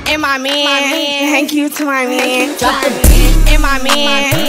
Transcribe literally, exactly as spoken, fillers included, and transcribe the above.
and my man. Thank you to my man. Drop the beat and my man.